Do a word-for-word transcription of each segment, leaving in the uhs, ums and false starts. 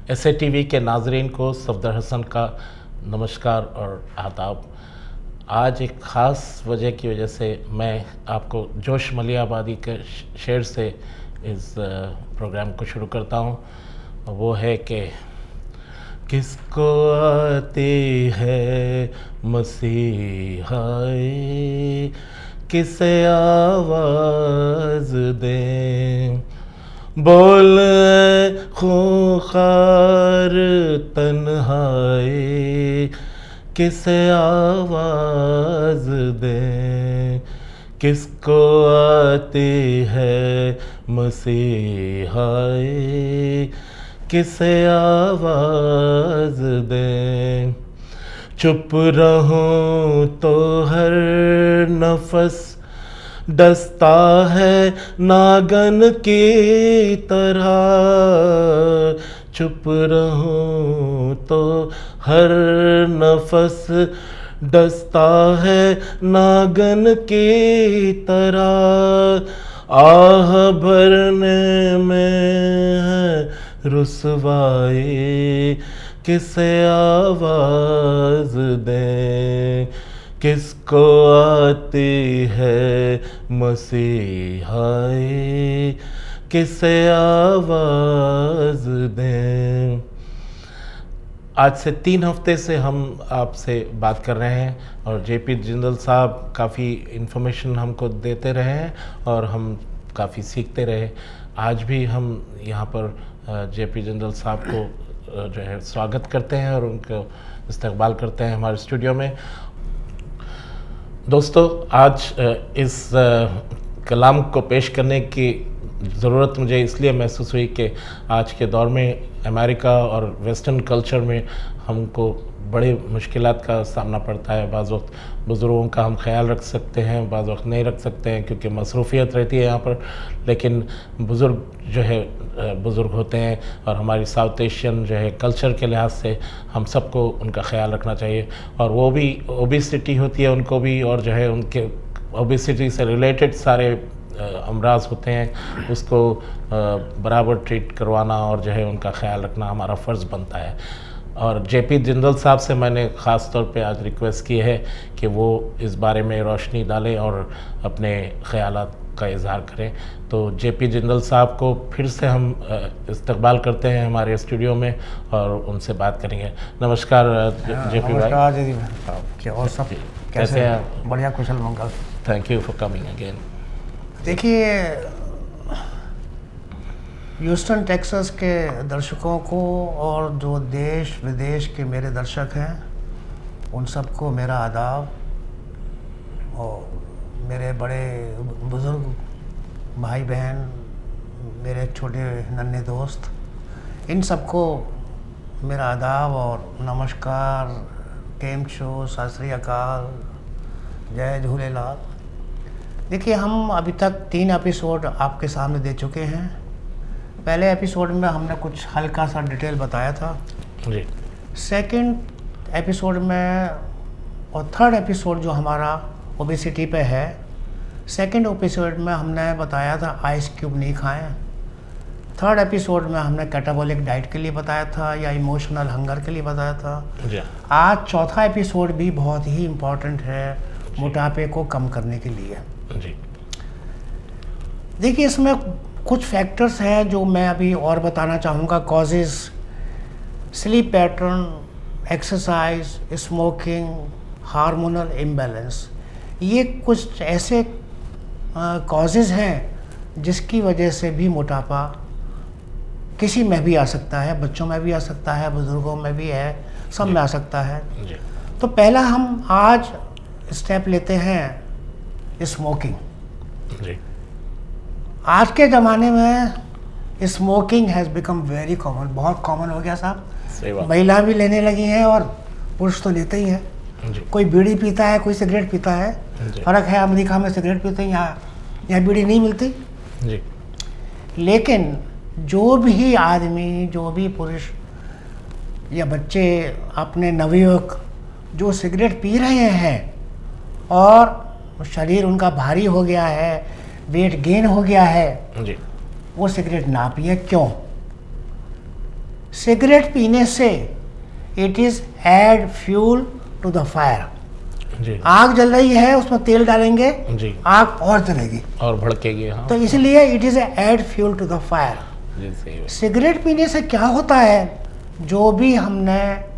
S A TV के नाजरीन को सफदर हसन का नमस्कार और आदाब। आज एक ख़ास वजह की वजह से मैं आपको जोश मलियाबादी के शेर से इस प्रोग्राम को शुरू करता हूँ। वो है कि किसको आती है मसीहाए, किसे आवाज़ दें, बोल खूंखार तन्हाई, किसे आवाज़ दें, किसको आती है मसीहाए, किसे आवाज़ दें। चुप रहूं तो हर नफस डसता है नागन की तरह, चुप रहूं तो हर नफस डसता है नागन की तरह, आह भरने में है रुसवाई, किसे आवाज़ दें, किसको आती है मसीहाए, किसे आवाज़ दें। आज से तीन हफ्ते से हम आपसे बात कर रहे हैं और जेपी जिंदल साहब काफ़ी इन्फॉर्मेशन हमको देते रहे हैं और हम काफ़ी सीखते रहे। आज भी हम यहाँ पर जेपी जिंदल साहब को जो है स्वागत करते हैं और उनको इस्तकबाल करते हैं हमारे स्टूडियो में। दोस्तों, आज इस कलाम को पेश करने की ज़रूरत मुझे इसलिए महसूस हुई कि आज के दौर में अमेरिका और वेस्टर्न कल्चर में हमको बड़े मुश्किलात का सामना पड़ता है। बाज़ वक्त बुज़ुर्गों का हम ख्याल रख सकते हैं, बाज़ वक्त नहीं रख सकते हैं क्योंकि मसरूफ़ियत रहती है यहाँ पर, लेकिन बुज़ुर्ग जो है बुज़ुर्ग होते हैं और हमारी साउथ एशियन जो है कल्चर के लिहाज से हम सबको उनका ख्याल रखना चाहिए। और वो भी ओबेसिटी होती है उनको भी, और जो है उनके ओबेसिटी से रिलेटेड सारे अमराज होते हैं, उसको बराबर ट्रीट करवाना और जो है उनका ख्याल रखना हमारा फ़र्ज़ बनता है। और जेपी जिंदल साहब से मैंने ख़ास तौर पे आज रिक्वेस्ट की है कि वो इस बारे में रोशनी डालें और अपने ख़यालात का इज़हार करें। तो जेपी जिंदल साहब को फिर से हम इस्तकबाल करते हैं हमारे स्टूडियो में और उनसे बात करेंगे। नमस्कार जेपी भाई। नमस्कार जी क्या और सब कैसे हैं? बढ़िया, कुशल मंगल। Thank you for coming again. देखिए, ह्यूस्टन टेक्सास के दर्शकों को और जो देश विदेश के मेरे दर्शक हैं उन सबको मेरा आदाब, और मेरे बड़े बुज़ुर्ग भाई बहन, मेरे छोटे नन्हे दोस्त, इन सबको मेरा आदाब और नमस्कार, केम शो, सत श्री अकाल, जय झूलेलाल। देखिए, हम अभी तक तीन एपिसोड आपके सामने दे चुके हैं। पहले एपिसोड में हमने कुछ हल्का सा डिटेल बताया था जी। सेकंड एपिसोड में और थर्ड एपिसोड जो हमारा ओबेसिटी पे है, सेकंड एपिसोड में हमने बताया था आइस क्यूब नहीं खाएं। थर्ड एपिसोड में हमने कैटाबॉलिक डाइट के लिए बताया था या इमोशनल हंगर के लिए बताया था जी। आज चौथा एपिसोड भी बहुत ही इम्पोर्टेंट है मोटापे को कम करने के लिए जी। देखिए, इसमें कुछ फैक्टर्स हैं जो मैं अभी और बताना चाहूँगा। Causes, sleep pattern, exercise, smoking, hormonal imbalance, ये कुछ ऐसे कॉजेज़ हैं जिसकी वजह से भी मोटापा किसी में भी आ सकता है, बच्चों में भी आ सकता है, बुज़ुर्गों में भी है, सब में आ सकता है। जी। तो पहला हम आज स्टेप लेते हैं स्मोकिंग। जी। आज के ज़माने में smoking has become very common, बहुत कॉमन हो गया साहब। सही बात। महिला भी लेने लगी हैं और पुरुष तो लेते ही हैं। जी। कोई बीड़ी पीता है, कोई सिगरेट पीता है। फ़र्क है, अमेरिका में सिगरेट पीते हैं, यहाँ यहाँ बीड़ी नहीं मिलती। जी। लेकिन जो भी आदमी, जो भी पुरुष या बच्चे, अपने नवयुवक जो सिगरेट पी रहे हैं और शरीर उनका भारी हो गया है, वेट गेन हो गया है, जी। वो सिगरेट ना पिए। क्यों? सिगरेट पीने से it is add fuel to the fire. जी आग जल रही है, उसमें तेल डालेंगे, जी आग और जलेगी और भड़केगी। हाँ तो इसलिए it is add fuel to the fire. जी सही है। सिगरेट पीने से क्या होता है, जो भी हमने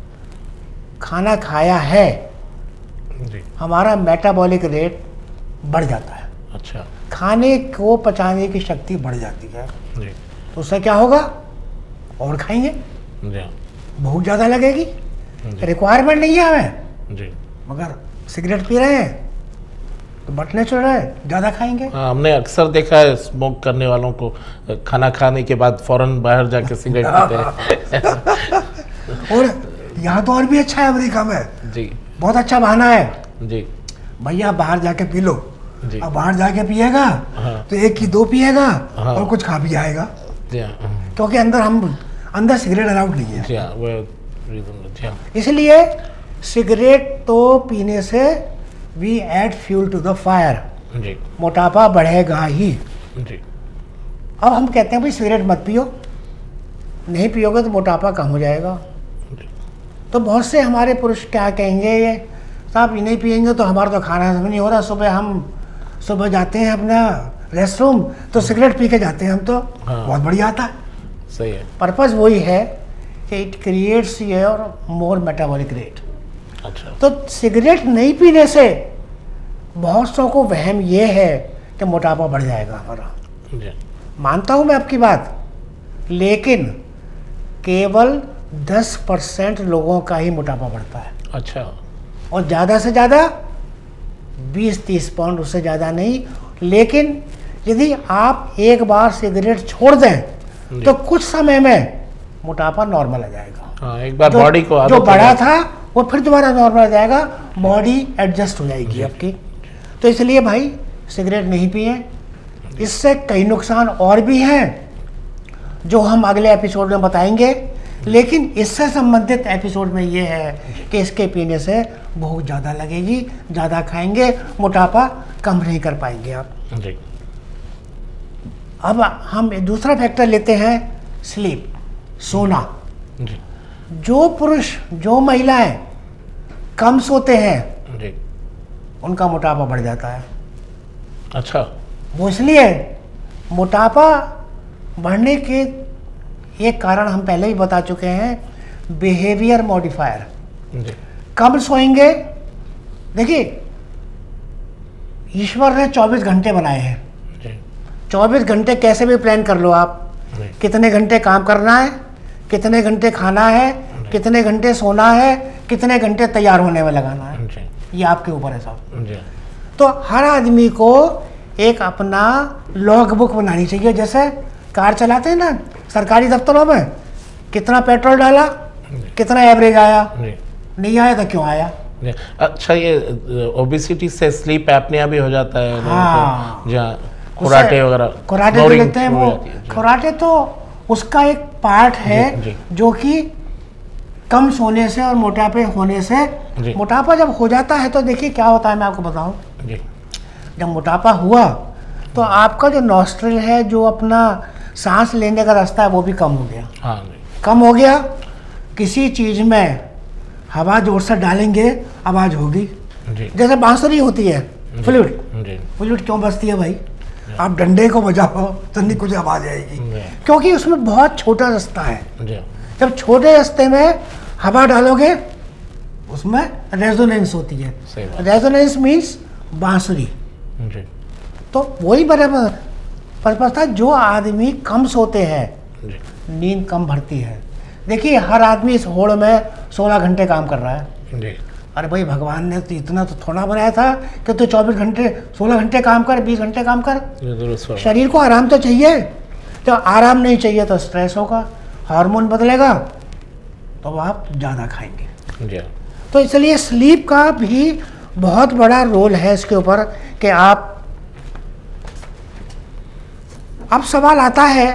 खाना खाया है जी हमारा मेटाबॉलिक रेट बढ़ जाता है, अच्छा खाने को पचाने की शक्ति बढ़ जाती है। जी तो उससे क्या होगा, और खाएंगे, जी हाँ, भूख ज़्यादा लगेगी, जी रिक्वायरमेंट नहीं है हमें, जी मगर सिगरेट पी रहे हैं तो बटने चढ़ रहे हैं, ज़्यादा खाएंगे। हाँ, हमने अक्सर देखा है स्मोक करने वालों को खाना खाने के बाद फौरन बाहर जाके सिगरेट पीते हैं। और यहाँ तो और भी अच्छा है अमेरिका में, जी बहुत अच्छा बहाना है, जी भैया बाहर जाके पी लो। जी अब बाहर जाके पिएगा हाँ। तो एक की दो पिएगा हाँ। और कुछ खा भी आएगा, जी हाँ क्योंकि अंदर हम अंदर सिगरेट अलाउड नहीं है। जी हाँ वो रीजन। जी हाँ इसलिए सिगरेट तो पीने से we add fuel to the fire, जी मोटापा बढ़ेगा ही। जी अब हम कहते हैं भाई सिगरेट मत पियो, नहीं पियोगे तो मोटापा कम हो जाएगा। जी तो बहुत से हमारे पुरुष क्या कहेंगे, ये साहब ये नहीं पियेंगे तो हमारा तो खाना हजम नहीं हो रहा, सुबह हम सुबह जाते हैं अपना रेस्ट रूम तो सिगरेट पी के जाते हैं हम तो, हाँ। बहुत बढ़िया आता है। सही है। पर्पज़ वही है कि it creates your more metabolic rate. अच्छा तो सिगरेट नहीं पीने से बहुत सौ को वहम ये है कि मोटापा बढ़ जाएगा हमारा। जी मानता हूँ मैं आपकी बात, लेकिन केवल दस परसेंट लोगों का ही मोटापा बढ़ता है, अच्छा और ज़्यादा से ज़्यादा बीस तीस पाउंड, उससे ज़्यादा नहीं। लेकिन यदि आप एक बार सिगरेट छोड़ दें तो कुछ समय में मोटापा नॉर्मल आ जाएगा। हाँ एक बार जो- बॉडी को आदत जो हो बढ़ा जाए- था वो फिर दोबारा नॉर्मल आ जाएगा, बॉडी एडजस्ट हो जाएगी आपकी। तो इसलिए भाई सिगरेट नहीं पिए। इससे कई नुकसान और भी हैं जो हम अगले एपिसोड में बताएंगे, लेकिन इससे संबंधित एपिसोड में ये है कि इसके पीने से भूख ज़्यादा लगेगी, ज़्यादा खाएंगे, मोटापा कम नहीं कर पाएंगे आप। जी अब हम एक दूसरा फैक्टर लेते हैं, स्लीप, सोना। जी जो पुरुष जो महिलाएं कम सोते हैं जी उनका मोटापा बढ़ जाता है। अच्छा वो इसलिए मोटापा बढ़ने के एक कारण हम पहले ही बता चुके हैं, बिहेवियर मॉडिफायर। जी कम सोएंगे, देखिए ईश्वर ने चौबीस घंटे बनाए हैं, जी चौबीस घंटे कैसे भी प्लान कर लो आप, जी कितने घंटे काम करना है, कितने घंटे खाना है, कितने घंटे सोना है, कितने घंटे तैयार होने में लगाना है, जी ये आपके ऊपर है साहब। जी तो हर आदमी को एक अपना लॉग बुक बनानी चाहिए। जैसे कार चलाते हैं ना सरकारी दफ्तरों में, कितना पेट्रोल डाला, कितना एवरेज आया, जी नहीं आया तो क्यों आया। जी। अच्छा ये ओबिसिटी से स्लीप एपनिया भी हो जाता है लोगों हाँ। को, जहाँ खुराटे वगैरह खुराटे जो snoring लेते हैं हो वो, जाती है। जी। खुराटे तो उसका एक पार्ट है जी, जी। जो कि कम सोने से और मोटापे होने से, जी। मोटापा जब हो जाता है तो देखिए क्या होता है, मैं आपको बताऊं। जी जब मोटापा हुआ तो आपका जो नॉस्ट्रिल है, जो अपना सांस लेने का रास्ता है, वो भी कम हो गया। हाँ जी कम हो गया, किसी चीज़ में हवा जोर से डालेंगे आवाज़ होगी। जी जैसे बांसुरी होती है, फ्लूट, जी फ्लूट क्यों बजती है भाई, आप डंडे को बजाओ तो नहीं कुछ आवाज़ आएगी, जी क्योंकि उसमें बहुत छोटा रास्ता है। जी जब छोटे रास्ते में हवा डालोगे उसमें रेजोनेंस होती है। सही बात। रेजोनेंस मीन्स बांसुरी। जी तो वही बराबर पर्पज था, जो आदमी कम सोते हैं जी नींद कम भरती है। देखिए हर आदमी इस होड़ में सोलह घंटे काम कर रहा है। जी अरे भाई भगवान ने तो इतना तो थोड़ा बनाया था कि तू चौबीस घंटे सोलह घंटे काम कर, बीस घंटे काम कर। ये दुरुस्त फरमा- शरीर को आराम तो चाहिए, तो आराम नहीं चाहिए तो स्ट्रेस होगा, हार्मोन बदलेगा, तो आप ज़्यादा खाएंगे। जी तो इसलिए स्लीप का भी बहुत बड़ा रोल है इसके ऊपर कि आप, अब सवाल आता है,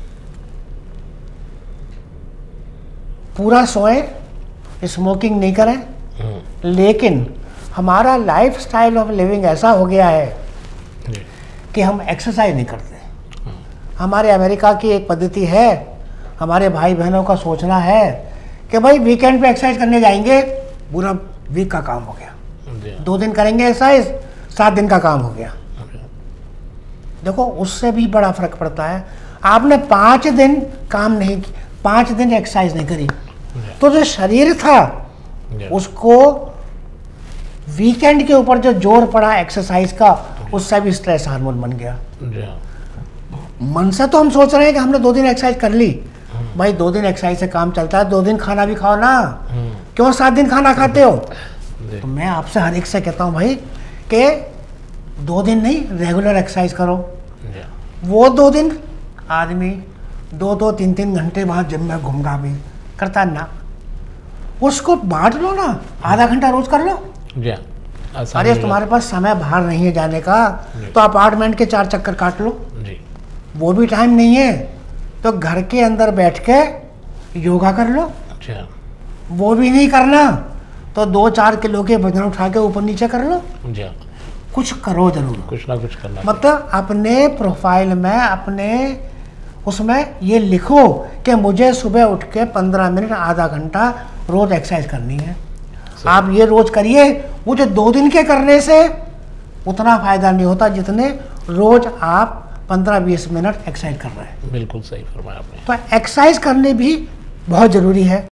पूरा सोए, स्मोकिंग नहीं करें, हम्म, लेकिन हमारा लाइफ स्टाइल ऑफ लिविंग ऐसा हो गया है जी कि हम एक्सरसाइज नहीं करते। हमारे अमेरिका की एक पद्धति है, हमारे भाई बहनों का सोचना है कि भाई वीकेंड पे एक्सरसाइज करने जाएंगे, पूरा वीक का काम हो गया। दो दिन करेंगे एक्सरसाइज, सात दिन का काम हो गया। देखो उससे भी बड़ा फर्क पड़ता है। आपने पाँच दिन काम नहीं की, पाँच दिन एक्सरसाइज नहीं करी, तो जो शरीर था उसको वीकेंड के ऊपर जो जोर पड़ा एक्सरसाइज का, उससे भी स्ट्रेस हार्मोन बन गया। मन से तो हम सोच रहे हैं कि हमने दो दिन एक्सरसाइज कर ली, भाई दो दिन एक्सरसाइज से काम चलता है, दो दिन खाना भी खाओ ना, क्यों सात दिन खाना खाते हो? तो मैं आपसे हर एक से कहता हूँ भाई कि दो दिन नहीं, रेगुलर एक्सरसाइज करो। वो दो दिन आदमी दो दो तीन तीन घंटे वहाँ जिम में घूमगा भी करता ना, उसको बांट लो ना, आधा घंटा रोज कर लो। अरे तुम्हारे पास समय बाहर नहीं है जाने का, तो अपार्टमेंट के चार चक्कर काट लो, वो भी टाइम नहीं है तो घर के अंदर बैठ के योगा कर लो। वो भी नहीं करना तो दो चार किलो के वजन उठा के ऊपर नीचे कर लो। कुछ करो जरूर, कुछ ना कुछ करना। मतलब अपने प्रोफाइल में, अपने उसमें ये लिखो कि मुझे सुबह उठ के पंद्रह मिनट आधा घंटा रोज एक्सरसाइज करनी है। आप ये रोज करिए, मुझे दो दिन के करने से उतना फायदा नहीं होता जितने रोज आप पंद्रह बीस मिनट एक्सरसाइज कर रहे हैं। बिल्कुल सही फरमाया आपने। तो एक्सरसाइज करनी भी बहुत जरूरी है।